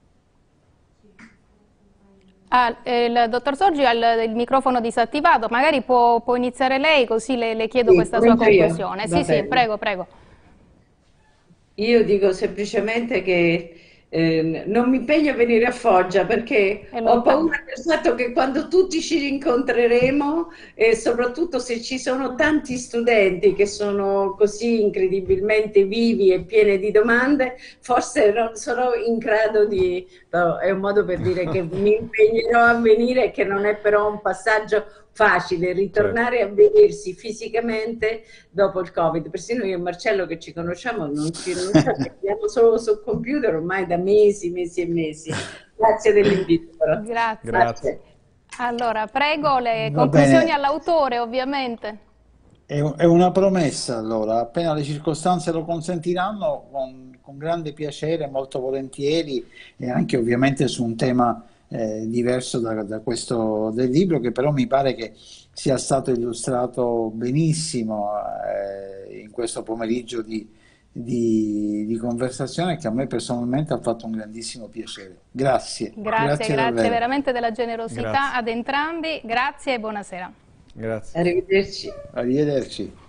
Ah, il dottor Sorgi ha il microfono disattivato, magari può iniziare lei, così le chiedo
Sì,
questa sua
comincio io.
conclusione.
Va
Sì, sì,
bene.
prego, prego.
Io dico semplicemente che non mi impegno a venire a Foggia perché
È
ho
lontano.
paura del fatto che quando tutti ci rincontreremo e soprattutto se ci sono tanti studenti che sono così incredibilmente vivi e pieni di domande, forse non sono in grado di... no, è un modo per dire che mi impegnerò a venire, che non è però un passaggio facile,
Certo.
ritornare a vedersi fisicamente dopo il Covid. Persino io e Marcello che ci conosciamo non ci aggiorniamo solo sul computer ormai da mesi, mesi e mesi. Grazie dell'invito però.
Grazie.
Grazie.
Grazie.
Allora, prego le
Va
conclusioni
bene,
all'autore, ovviamente.
è una promessa allora, appena le circostanze lo consentiranno, con grande piacere, molto volentieri e anche ovviamente su un tema diverso da questo del libro, che però mi pare che sia stato illustrato benissimo in questo pomeriggio di conversazione, che a me personalmente ha fatto un grandissimo piacere. Grazie,
Grazie,
grazie
grazie
davvero.
veramente della generosità
Grazie.
ad entrambi. Grazie e buonasera.
Grazie.
Arrivederci.
Arrivederci.